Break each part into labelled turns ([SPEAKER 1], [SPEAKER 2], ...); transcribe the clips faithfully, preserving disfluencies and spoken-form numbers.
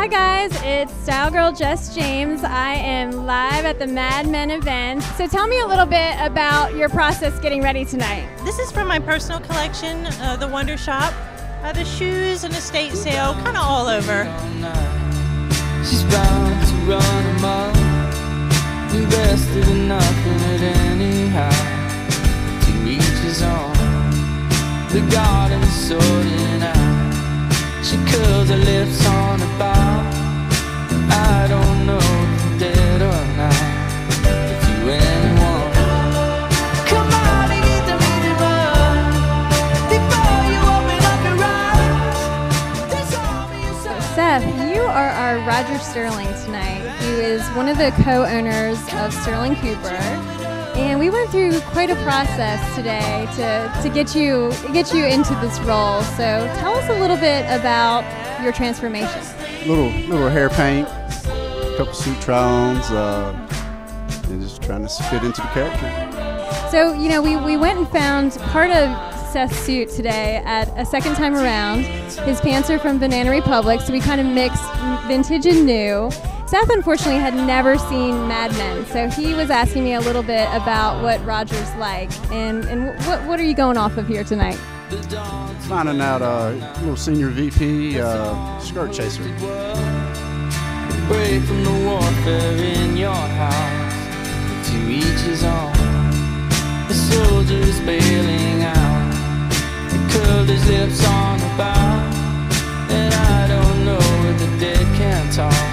[SPEAKER 1] Hi guys, it's Style Girl Jess James. I am live at the Mad Men event. So tell me a little bit about your process getting ready tonight.
[SPEAKER 2] This is from my personal collection, uh, the Wonder Shop. Uh, the shoes and estate sale, kind of all over.
[SPEAKER 3] She's bound to run amok, invested in nothing at anyhow. To each his own, the garden is sorting out. She curls her lips on a bow. I don't know if I'm dead or not. If you anyone, come on and get the meeting run before you open up your eyes. There's all me inside.
[SPEAKER 1] Seth, you are our Roger Sterling tonight, who is one of the co-owners of Sterling Cooper. And we went through quite a process today to, to get you get you into this role. So tell us a little bit about your transformation.
[SPEAKER 4] Little little hair paint, a couple suit try-ons, uh, and just trying to fit into the character.
[SPEAKER 1] So, you know, we, we went and found part of Seth's suit today at a second time around. His pants are from Banana Republic, so we kind of mixed vintage and new. Seth, unfortunately, had never seen Mad Men, so he was asking me a little bit about what Roger's like. And, and what, what are you going off of here tonight?
[SPEAKER 4] Finding out a uh, little senior V P uh, skirt chaser.
[SPEAKER 3] Break from the warfare in your house. To each his own. The soldier is bailing out. He curled his lips on a bow. And I don't know if the dead can talk.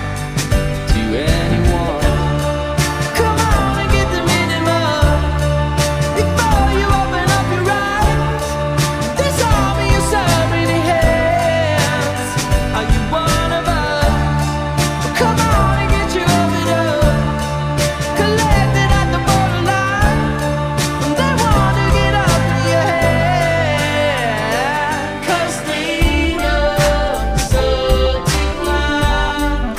[SPEAKER 3] Anyone, come on and get the minimum before you open up your eyes. This army is so many hands. Are you one of us? Come on and get you open up, collected at the borderline. They want to get up in your head, 'cause they know so to climb.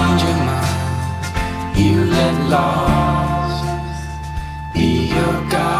[SPEAKER 3] You let lost be your God.